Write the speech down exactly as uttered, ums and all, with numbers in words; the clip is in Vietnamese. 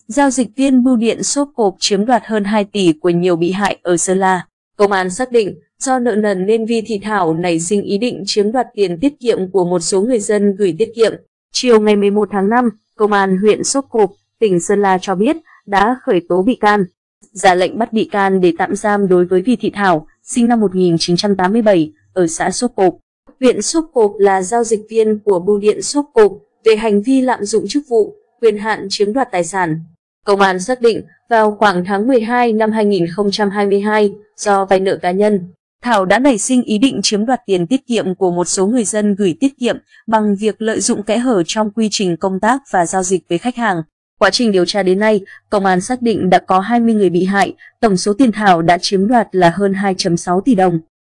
giao dịch viên bưu điện xốp cộp chiếm đoạt hơn hai tỷ của nhiều bị hại ở Sơn La. Công an xác định do nợ nần nên Vi Thị Thảo nảy sinh ý định chiếm đoạt tiền tiết kiệm của một số người dân gửi tiết kiệm. Chiều ngày mười một tháng năm, Công an huyện Xốp Cộp, tỉnh Sơn La cho biết đã khởi tố bị can, ra lệnh bắt bị can để tạm giam đối với Vi Thị Thảo, sinh năm một nghìn chín trăm tám mươi bảy, ở xã Xốp Cộp, huyện Xốp Cộp, là giao dịch viên của bưu điện Xốp Cộp, về hành vi lạm dụng chức vụ, quyền hạn chiếm đoạt tài sản. Công an xác định vào khoảng tháng mười hai năm hai nghìn không trăm hai mươi hai, do vay nợ cá nhân, Thảo đã nảy sinh ý định chiếm đoạt tiền tiết kiệm của một số người dân gửi tiết kiệm bằng việc lợi dụng kẽ hở trong quy trình công tác và giao dịch với khách hàng. Quá trình điều tra đến nay, công an xác định đã có hai mươi người bị hại, tổng số tiền Thảo đã chiếm đoạt là hơn hai phẩy sáu tỷ đồng.